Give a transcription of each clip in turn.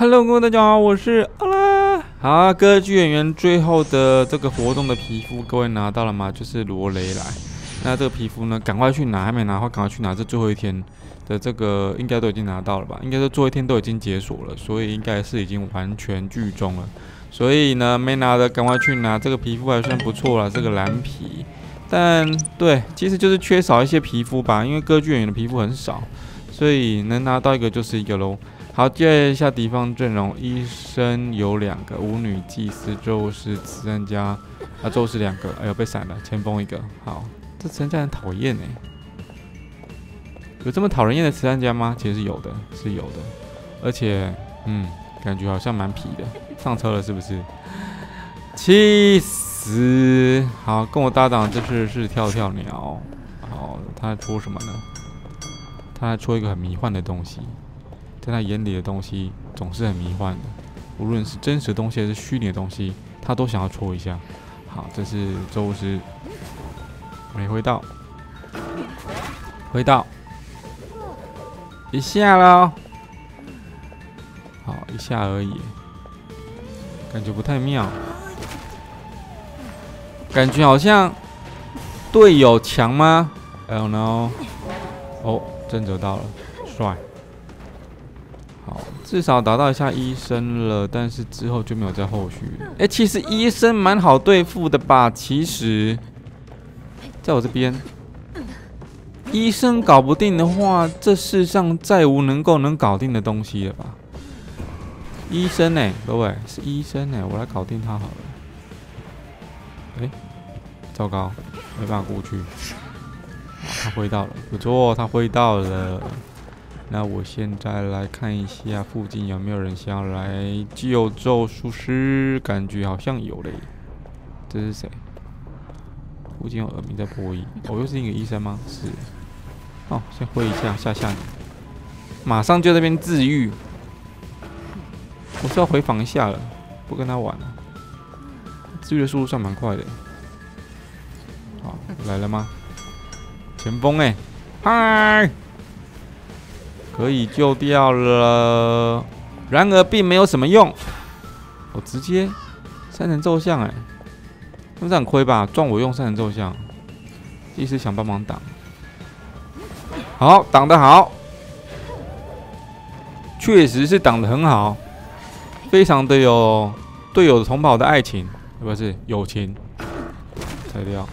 Hello， 各位大家好，我是阿拉。好，歌剧演员最后的这个活动的皮肤，各位拿到了吗？就是罗雷莱。那这个皮肤呢，赶快去拿，还没拿的话，赶快去拿。这最后一天的这个应该都已经拿到了吧？应该说最后一天都已经解锁了，所以应该是已经完全剧终了。所以呢，没拿的赶快去拿。这个皮肤还算不错啦，这个蓝皮。但对，其实就是缺少一些皮肤吧，因为歌剧演员的皮肤很少，所以能拿到一个就是一个喽。好，介绍一下敌方阵容：医生有2个，舞女、祭司、咒士、慈善家。咒士2个，哎呦被闪了，前锋1个。好，这慈善家很讨厌哎，有这么讨人厌的慈善家吗？其实是有的，是有的，而且感觉好像蛮皮的。上车了是不是？气死！好，跟我搭档这次是跳跳鸟。好，他戳什么呢？他戳一个很迷幻的东西。在他眼里的东西总是很迷幻的，无论是真实的东西还是虚拟的东西，他都想要戳一下。好，这是咒士，没回到，回到一下了，好一下而已，感觉不太妙，感觉好像队友强吗 ？I don't know。哦，真折到了，帅。好，至少打到一下医生了，但是之后就没有在后续了。其实医生蛮好对付的吧？其实，在我这边，医生搞不定的话，这世上再无能搞定的东西了吧？医生各位是医生我来搞定他好了。糟糕，没办法过去。他挥到了，不错，他挥到了。那我现在来看一下附近有没有人想要来救咒术师，感觉好像有嘞。这是谁？附近有耳鸣在播音。又是一个医生吗？是。先挥一下吓你，马上就在那边治愈。我是要回防一下了，不跟他玩了。治愈的速度算蛮快的。好，来了吗？前锋嗨！可以救掉了，然而并没有什么用。我直接3层奏像那是很亏吧？撞我用3层奏像，祭司想帮忙挡，好挡得好，确实是挡得很好，非常的有队友同袍的爱情，不是友情。拆掉，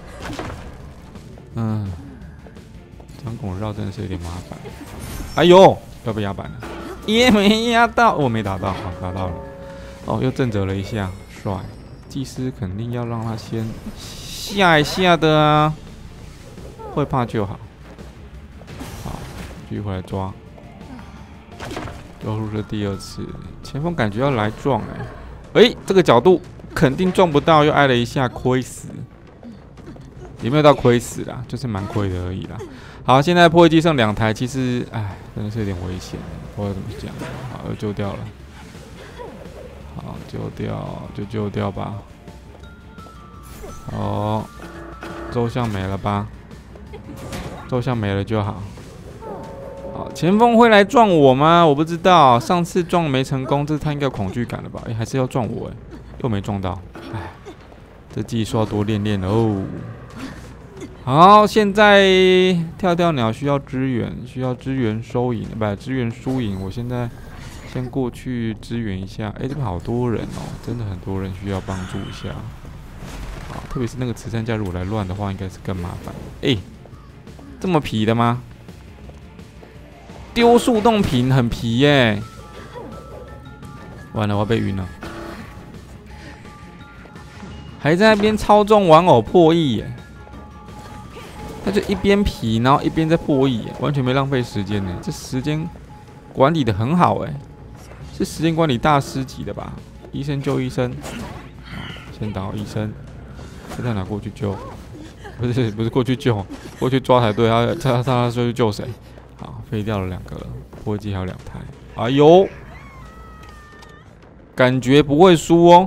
张拱绕真的是有点麻烦。哎呦，要被压板了，也没压到，我没打到，好打到了。又正折了一下，帅。祭司肯定要让他先下一下的啊，会怕就好。好，继续回来抓。又是第2次，前锋感觉要来撞这个角度肯定撞不到，又挨了一下，亏死。也没有到亏死啦，就是蛮亏的而已啦。好，现在破坏机剩2台，其实真的是有点危险，不知道怎么讲。好，又救掉了。好，救掉就救掉吧。咒像没了吧？咒像没了就好。好，前锋会来撞我吗？我不知道，上次撞没成功，这次他应该有恐惧感了吧？还是要撞我又没撞到。这技术要多练练哦。好，现在跳跳鸟需要支援收银，不支援输赢。我现在先过去支援一下。这边好多人真的很多人需要帮助一下。好，特别是那个慈善家如果来乱的话，应该是更麻烦。这么皮的吗？丢速冻瓶很皮完了，我要被晕了。还在那边操纵玩偶破译他就一边皮，然后一边在破译完全没浪费时间这时间管理的很好是时间管理大师级的吧？医生救医生，先打医生，再拿过去救，不是过去救，过去抓才对。他说去救谁？好，飞掉了2个了，破机还有2台。哎呦，感觉不会输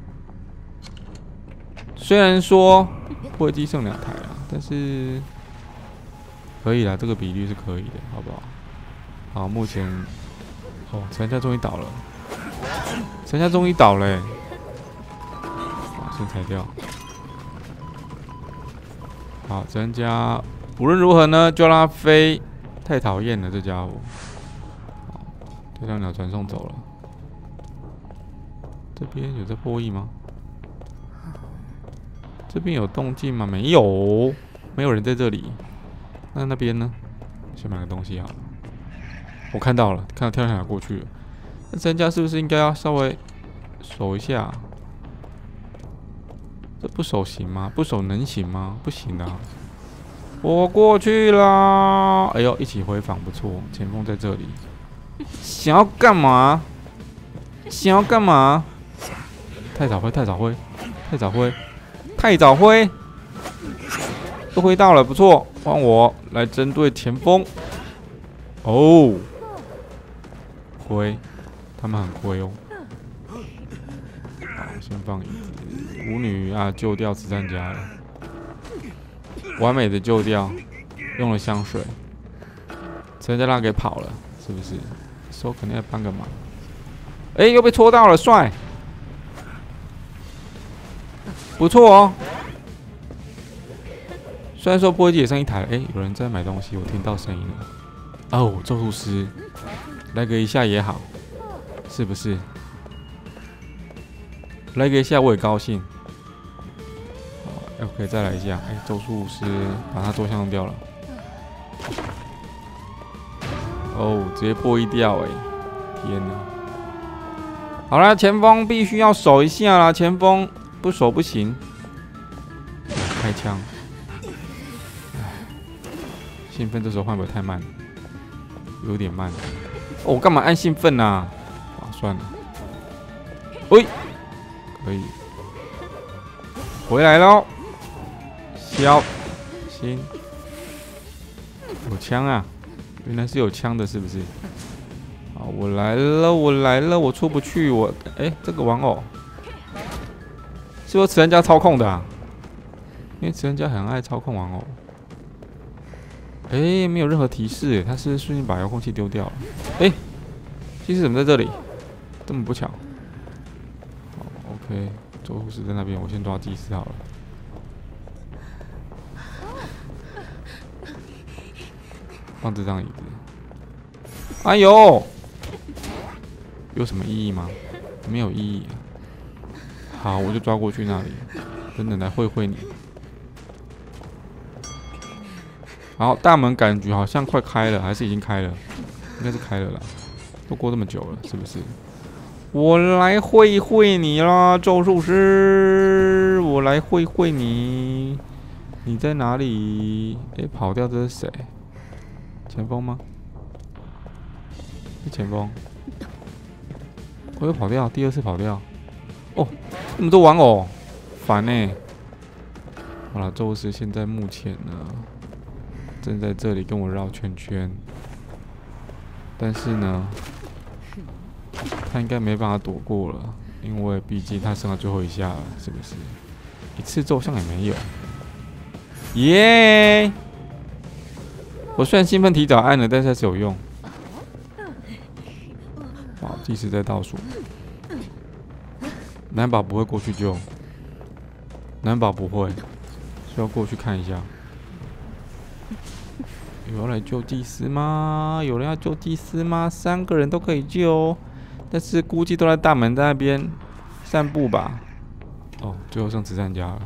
虽然说破机剩2台但是可以啦，这个比率是可以的，好不好？好，目前慈善家终于倒了， 人家终于倒了、欸，先裁掉。好，人家无论如何呢，就让他飞。太讨厌了，这家伙。好，对向鸟传送走了。这边有在破译吗？这边有动静吗？没有，没有人在这里。那边呢？先买个东西好了。我看到了，看到跳下来过去了。那人家是不是应该要稍微守一下？这不守行吗？不守能行吗？不行啊！我过去啦！哎呦，一起回防不错，前锋在这里。想要干嘛？想要干嘛？太早挥，太早挥，太早挥，太早挥！都挥到了，不错，换我来针对前锋。哦，亏，他们很亏哦。好，先放椅子。舞女啊，救掉慈善家了。完美的救掉，用了香水，直接让他给跑了，是不是？手肯定要帮个忙。哎，又被戳到了，帅，不错哦。虽然说波机也剩一台了，哎，有人在买东西，我听到声音了。哦，咒术师，来个一下也好，是不是？来个一下我也高兴。OK， 再来一下。哎，咒术师把他ตัว枪弄掉了。哦，直接破译掉哎！天哪！好了，前锋必须要守一下啦，前锋不守不行。开枪！哎，兴奋这时候换不太慢，有点慢。哦，我干嘛按兴奋啊？啊，算了。喂，可以，回来喽。小心，有枪啊！原来是有枪的，是不是？好，我来了，我来了，我出不去，我这个玩偶是不是慈人家操控的啊？因为慈人家很爱操控玩偶。没有任何提示，他是瞬间把遥控器丢掉了。祭司怎么在这里？这么不巧。好 ，OK， 周护士在那边，我先抓祭司好了。放这张椅子。哎呦，有什么意义吗？没有意义啊。好，我就抓过去那里，等等来会会你。好，大门感觉好像快开了，还是已经开了？应该是开了啦。都过这么久了，是不是？我来会会你啦，咒术师！我来会会你。你在哪里？跑掉这是谁？前锋吗？是前锋。我又跑掉，第二次跑掉。哦，那么多玩偶，烦呢。好了，咒师现在目前呢，正在这里跟我绕圈圈。但是呢，他应该没办法躲过了，因为毕竟他剩了最后一下了，是不是？一次奏像也没有。耶！我虽然兴奋提早按了，但是还是有用。哇，计时在倒数。男宝不会过去救，男宝不会，需要过去看一下。有人来救祭司吗？有人要救祭司吗？3个人都可以救，但是估计都在大门那边散步吧。哦，最后剩慈善家了。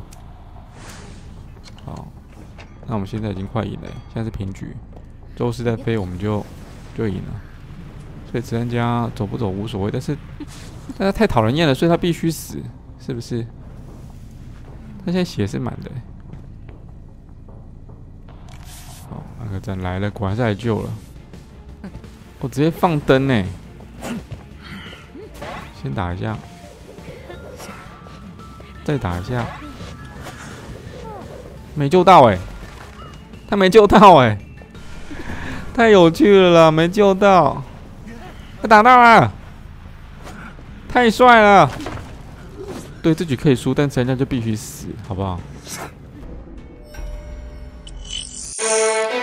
好，那我们现在已经快赢了，现在是平局。周四在飞，我们就赢了。所以慈善家走不走无所谓，但是他太讨人厌了，所以他必须死，是不是？他现在血是满的。好，那个站来了，果然是来救了。我直接放灯呢，先打一下，再打一下，没救到他没救到太有趣了啦，没救到，他打到了，太帅了。对，这局可以输，但人家就必须死，好不好？